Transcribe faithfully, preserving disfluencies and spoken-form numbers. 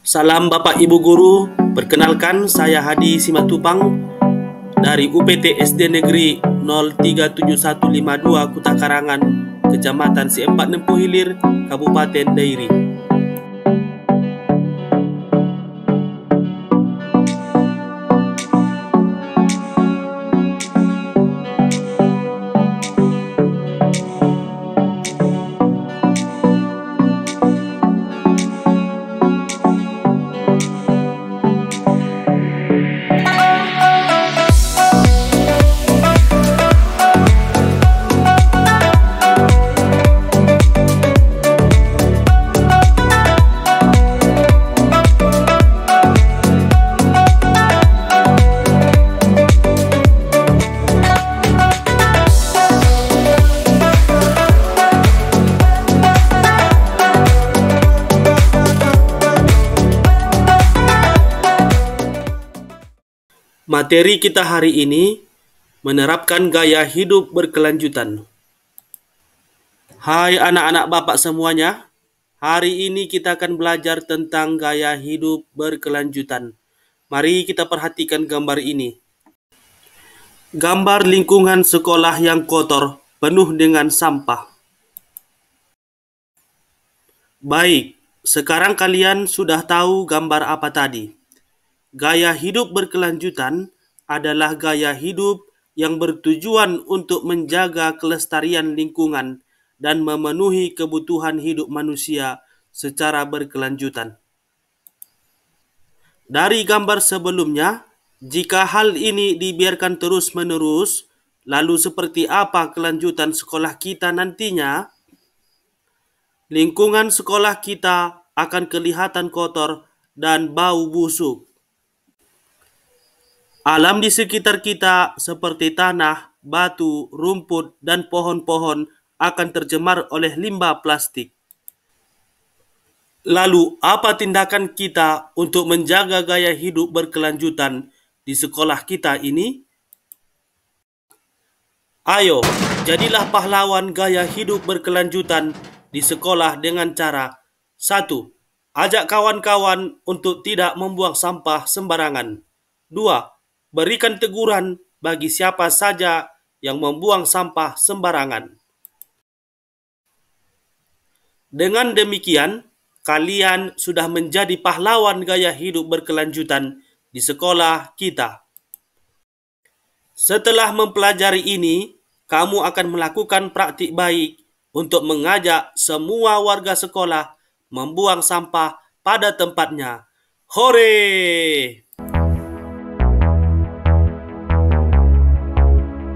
Salam Bapak Ibu Guru, perkenalkan saya Hadi Simatupang dari U P T S D Negeri nol tiga tujuh satu lima dua Kuta Karangan, Kecamatan Si Empat Nempuh Hilir, Kabupaten Dairi. Materi kita hari ini menerapkan gaya hidup berkelanjutan. Hai anak-anak Bapak semuanya, hari ini kita akan belajar tentang gaya hidup berkelanjutan. Mari kita perhatikan gambar ini. Gambar lingkungan sekolah yang kotor, penuh dengan sampah. Baik, sekarang kalian sudah tahu gambar apa tadi. Gaya hidup berkelanjutan adalah gaya hidup yang bertujuan untuk menjaga kelestarian lingkungan dan memenuhi kebutuhan hidup manusia secara berkelanjutan. Dari gambar sebelumnya, jika hal ini dibiarkan terus-menerus, lalu seperti apa kelanjutan sekolah kita nantinya? Lingkungan sekolah kita akan kelihatan kotor dan bau busuk. Alam di sekitar kita seperti tanah, batu, rumput, dan pohon-pohon akan tercemar oleh limbah plastik. Lalu, apa tindakan kita untuk menjaga gaya hidup berkelanjutan di sekolah kita ini? Ayo, jadilah pahlawan gaya hidup berkelanjutan di sekolah dengan cara satu. Ajak kawan-kawan untuk tidak membuang sampah sembarangan. dua. Berikan teguran bagi siapa saja yang membuang sampah sembarangan. Dengan demikian, kalian sudah menjadi pahlawan gaya hidup berkelanjutan di sekolah kita. Setelah mempelajari ini, kamu akan melakukan praktik baik untuk mengajak semua warga sekolah membuang sampah pada tempatnya. Hore!